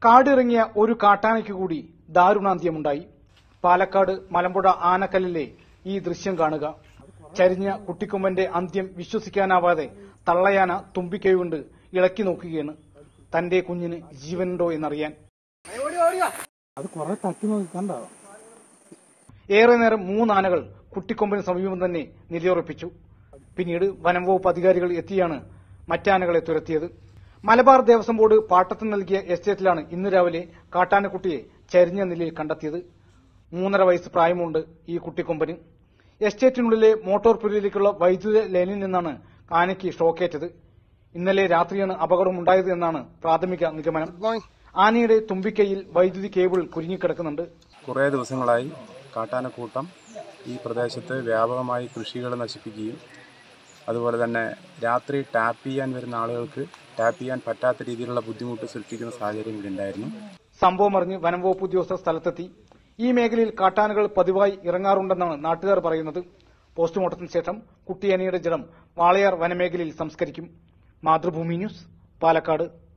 കാടിറങ്ങിയ ഒരു കാട്ടാനയ്ക്ക് കൂടി ദാരുണാന്ത്യമുണ്ടായി. പാലക്കാട് മലമ്പുഴ ആനക്കല്ലിലെ ഈ ദൃശ്യം കാണുക. ചരിഞ്ഞ കുട്ടിക്കൊമ്പന്റെ അന്ത്യം വിശ്വസിക്കാനാവാതെ തള്ളയാന തുമ്പിക്കൈകൊണ്ട് ഇളക്കി നോക്കുകയാണ്, തന്റെ കുഞ്ഞിന് ജീവനുണ്ടോ എന്നറിയാൻ. അത് കുറെ തട്ടി നോക്കണ്ട. ഏറെ നേരം 3 ആനകൾ കുട്ടിക്കൊമ്പിന് സമീപം തന്നെ നിലയുറപ്പിച്ചു. പിന്നീട് വനം വകുപ്പ് അധികാരികൾ എത്തിയാണ് മറ്റാനകളെ തുരത്തിയത്. മലബാർ ദേവസ്വം ബോർഡ് പാട്ടത്തിന് നൽകിയ എസ്റ്റേറ്റിലാണ് ഇന്ന് രാവിലെ കാട്ടാനക്കുട്ടിയെ ചരിഞ്ഞ നിലയിൽ കണ്ടെത്തിയത്. 3.5 വയസ്സ് പ്രായമുണ്ട് ഈ കുട്ടിക്കൊമ്പന്. എസ്റ്റേറ്റിനുള്ളിലെ മോട്ടോർ പുരയിലേക്കുള്ള വൈദ്യുത ലൈനിൽ നിന്നാണ് ആനയ്ക്ക് ഷോക്കേറ്റത്. ഇന്നലെ രാത്രിയാണ് അപകടമുണ്ടായത് എന്നാണ് പ്രാഥമിക നിഗമനം. ആനയുടെ തുമ്പിക്കൈയിൽ വൈദ്യുതി കേബിൾ കുരുങ്ങിക്കിടക്കുന്നുണ്ട്. കുറേ ദിവസങ്ങളായി കാട്ടാനക്കൂട്ടം ഈ പ്രദേശത്ത് വ്യാപകമായി കൃഷികൾ നശിപ്പിക്കുകയും അതുപോലെ തന്നെ രാത്രി ടാപ്പ് ചെയ്യാൻ വരുന്ന ആളുകൾക്ക് ടാപ്പ് ചെയ്യാൻ പറ്റാത്ത രീതിയിലുള്ള ബുദ്ധിമുട്ട് സൃഷ്ടിക്കുന്ന സാഹചര്യം ഇവിടെ ഉണ്ടായിരുന്നു. സംഭവം അറിഞ്ഞ് വനം വകുപ്പ് ഉദ്യോഗസ്ഥർ സ്ഥലത്തെത്തി. ഈ മേഖലയിൽ കാട്ടാനകൾ പതിവായി ഇറങ്ങാറുണ്ടെന്നാണ് നാട്ടുകാർ പറയുന്നത്. പോസ്റ്റ്മോർട്ടത്തിന് ശേഷം കുട്ടിയാനയുടെ ജഡം വാളയാർ വനമേഖലയിൽ സംസ്കരിക്കും. മാതൃഭൂമി ന്യൂസ്, പാലക്കാട്.